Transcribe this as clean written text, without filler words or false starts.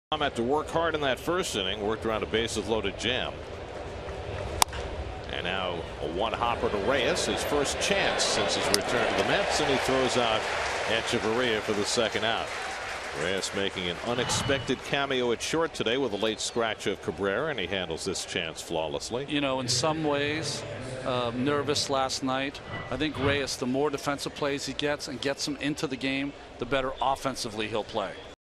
Had to work hard in that first inning, worked around a bases loaded jam. And now a one hopper to Reyes, his first chance since his return to the Mets, and he throws out Hechavarria for the second out. Reyes making an unexpected cameo at short today with a late scratch of Cabrera, and he handles this chance flawlessly. You know, in some ways, nervous last night. I think Reyes, the more defensive plays he gets and gets him into the game, the better offensively he'll play.